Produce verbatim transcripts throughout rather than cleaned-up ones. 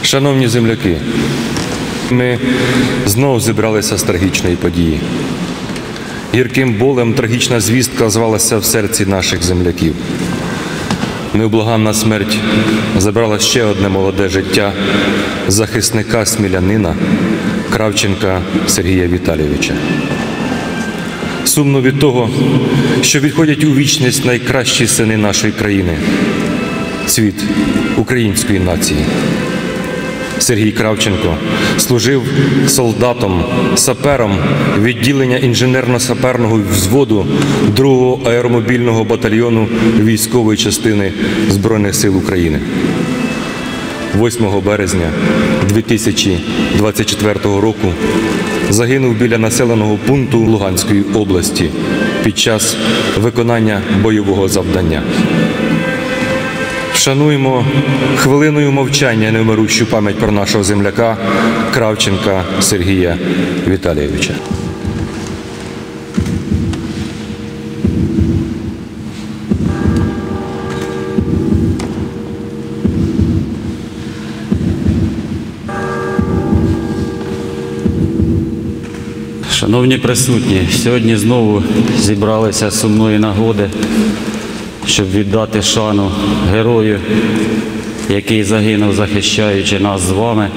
Шановні земляки, ми знову зібралися з трагічної події. Гірким болем трагічна звістка звалася в серці наших земляків. Невблаганна смерть забрала ще одне молоде життя захисника-смілянина Кравченка Сергія Віталійовича. Сумно від того, що відходять у вічність найкращі сини нашої країни, цвіт української нації. Сергій Кравченко служив солдатом, сапером відділення інженерно-саперного взводу другого аеромобільного батальйону військової частини Збройних сил України. восьмого березня дві тисячі двадцять четвертого року загинув біля населеного пункту Луганської області під час виконання бойового завдання. Вшануємо хвилиною мовчання невмирущу пам'ять про нашого земляка Кравченка Сергія Віталійовича. Шановні присутні, сьогодні знову зібралися з сумної нагоди, щоб віддати шану герою, який загинув, захищаючи нас з вами.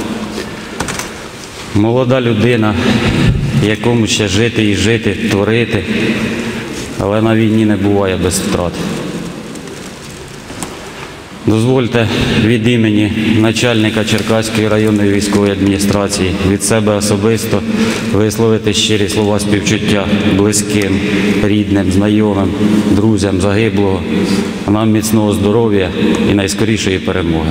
Молода людина, якому ще жити і жити, творити, але на війні не буває без втрат. Дозвольте від імені начальника Черкаської районної військової адміністрації, від себе особисто висловити щирі слова співчуття близьким, рідним, знайомим, друзям загиблого, нам міцного здоров'я і найскорішої перемоги.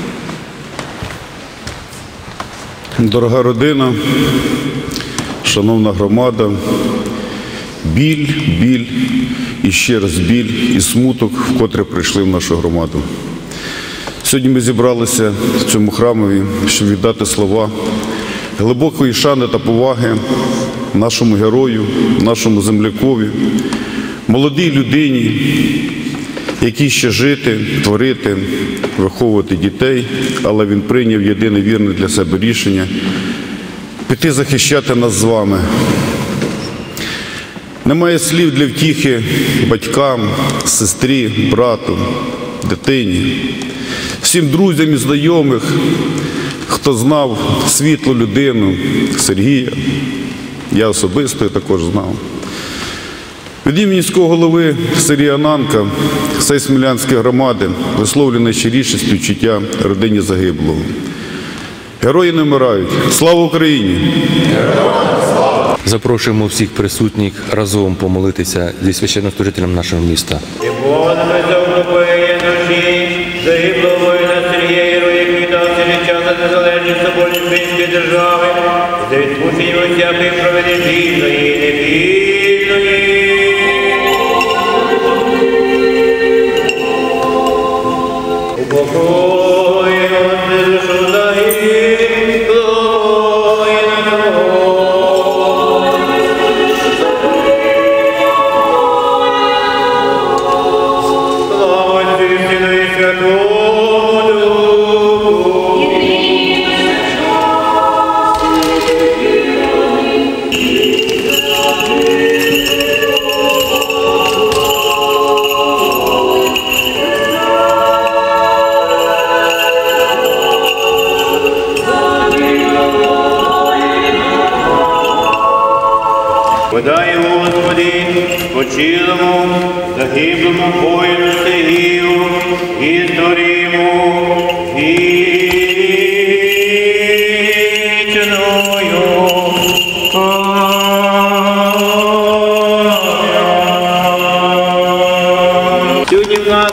Дорога родина, шановна громада, біль, біль і ще раз біль і смуток, вкотре прийшли в нашу громаду. Сьогодні ми зібралися в цьому храмові, щоб віддати слова глибокої шани та поваги нашому герою, нашому землякові, молодій людині, якій ще жити, творити, виховувати дітей, але він прийняв єдине вірне для себе рішення – піти захищати нас з вами. Немає слів для втіхи батькам, сестрі, брату, дитині, всім друзям і знайомих, хто знав світлу людину Сергія. Я особисто також знав. Від імені міського голови Сергія Ананка, всієї Смілянської громади, висловлюю найщиріше співчуття родині загиблого. Герої не вмирають. Слава Україні! Запрошуємо всіх присутніх разом помолитися зі священнослужителем нашого міста. Загиблого воїна Сергія Героя, який дав життя за незалежність соборної української держави, за відпущення всякої провини вільної і невільної. Упокой, Господи, душу загиблого воїна. Подай, Господи, спочилому, загиблому воїну Сергію і створимо вічною пам'ять. Сьогодні в нас,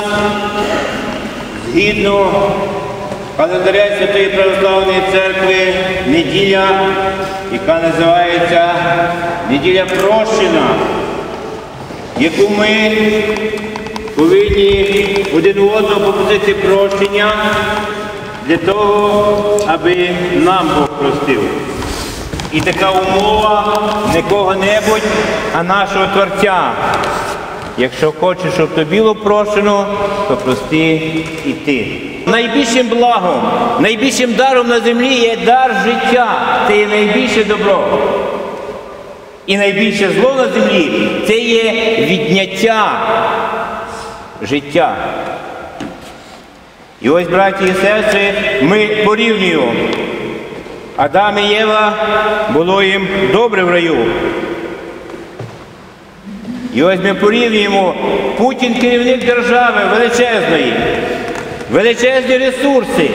згідно календаря Святої Православної Церкви, неділя, яка називається неділя прощення, яку ми повинні один одного попросити прощення для того, аби нам Бог простив. І така умова не кого-небудь, а нашого Творця. Якщо хочеш, щоб тобі було прощено, то прости і ти. Найбільшим благом, найбільшим даром на землі є дар життя. Це є найбільше добро. І найбільше зло на землі – це є відняття життя. І ось, браті і сестри, ми порівнюємо. Адам і Єва, було їм добре в раю. І ось ми порівнюємо: Путін – керівник держави величезної, величезні ресурси,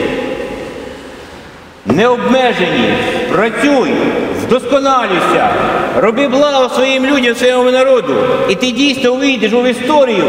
необмежені, працюй, вдосконалюйся, роби благо своїм людям, своєму народу, і ти дійсно увійдеш в історію.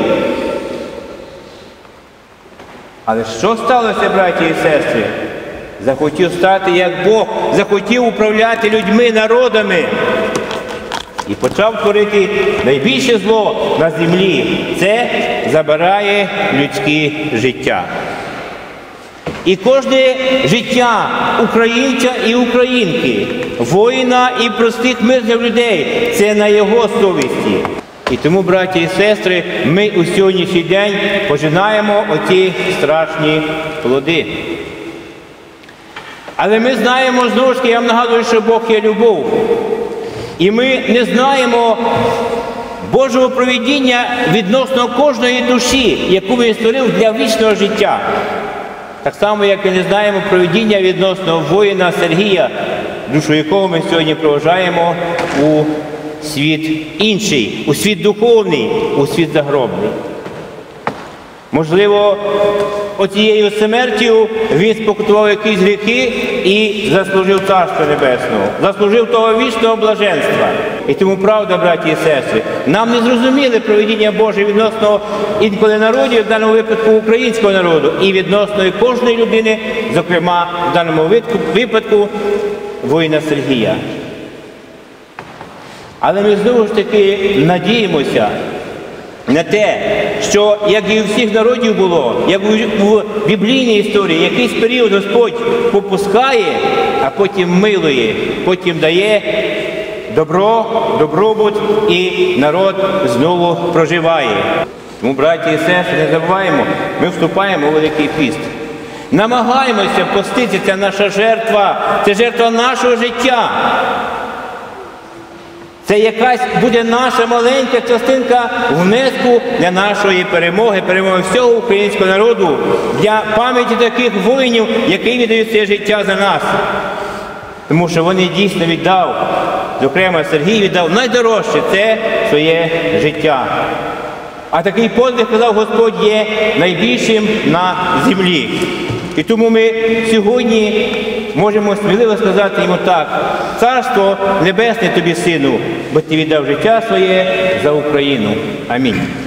Але що сталося, браті і сестри? Захотів стати як Бог, захотів управляти людьми, народами. І почав творити найбільше зло на землі. Це забирає людське життя. І кожне життя українця і українки, воїна і простих мирних людей – це на його совісті. І тому, браті і сестри, ми у сьогоднішній день пожинаємо оті страшні плоди. Але ми знаємо, знову ж таки, я вам нагадую, що Бог є любов. І ми не знаємо Божого провидіння відносно кожної душі, яку Він створив для вічного життя. Так само, як і не знаємо провидіння відносно воїна Сергія, душу якого ми сьогодні проважаємо у світ інший, у світ духовний, у світ загробний. Можливо, оцією смертю він спокутував якісь гріхи і заслужив Царство Небесного, заслужив того вічного блаженства. І тому правда, браті і сестри, нам не зрозуміли провидіння Боже відносно інколи народів, в даному випадку українського народу, і відносно кожної людини, зокрема, в даному випадку воїна Сергія. Але ми знову ж таки надіємося на те, що, як і у всіх народів було, як у біблійній історії, якийсь період Господь попускає, а потім милує, потім дає добро, добробут, і народ знову проживає. Тому, браті і сестри, не забуваємо, ми вступаємо у Великий піст. Намагаємося поститися, це наша жертва, це жертва нашого життя. Це якась буде наша маленька частинка внеску для нашої перемоги, перемоги всього українського народу, для пам'яті таких воїнів, які віддають своє життя за нас. Тому що вони дійсно віддав, зокрема Сергій віддав найдорожче – це своє життя. А такий подвиг, казав Господь, є найбільшим на землі. І тому ми сьогодні можемо сміливо сказати йому так: Царство Небесне тобі, Сину, бо ти віддав життя своє за Україну. Амінь.